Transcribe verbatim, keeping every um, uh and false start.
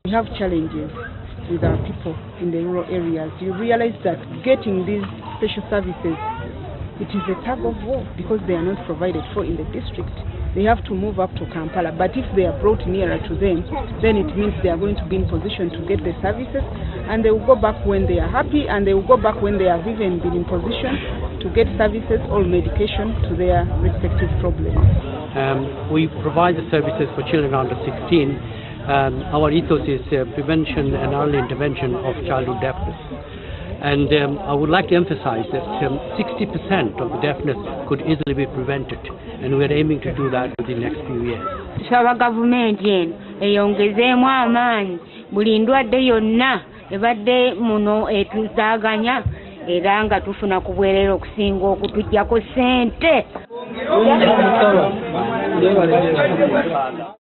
We have challenges with our people in the rural areas. You realize that getting these special services, it is a tug of war because they are not provided for in the district. They have to move up to Kampala, but if they are brought nearer to them, then it means they are going to be in position to get the services, and they will go back when they are happy, and they will go back when they have even been in position to get services or medication to their respective problems. Um, we provide the services for children under sixteen. Um, our ethos is uh, prevention and early intervention of childhood deafness. And um, I would like to emphasize that um, sixty percent of the deafness could easily be prevented, and we're aiming to do that within the next few years. Tusaba government yen eyongezeemu amaanyi buli ndwadde yonna ebadde muno etuzaaganya era nga tufuna ku bwereere okusinga okutuggyako ssente.